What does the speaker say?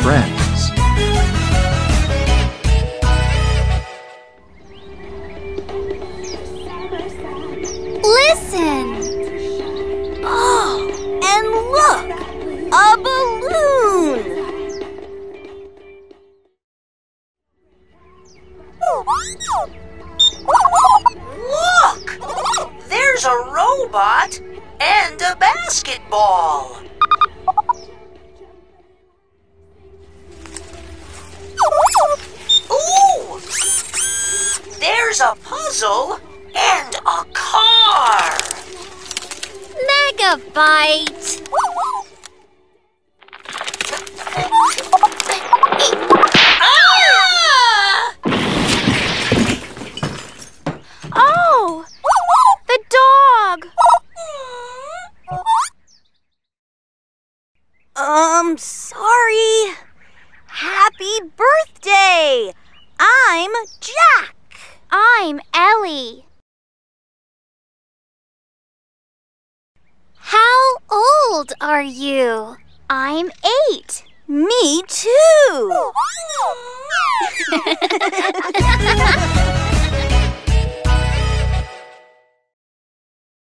friends. Listen! Oh, and look! A balloon! Look! There's a robot and a basketball. Ooh! There's a puzzle and a car. Megabyte! Ah! Oh! The dog! Sorry. Happy birthday! I'm Jack. I'm Ellie. How old are you? I'm 8. Me too.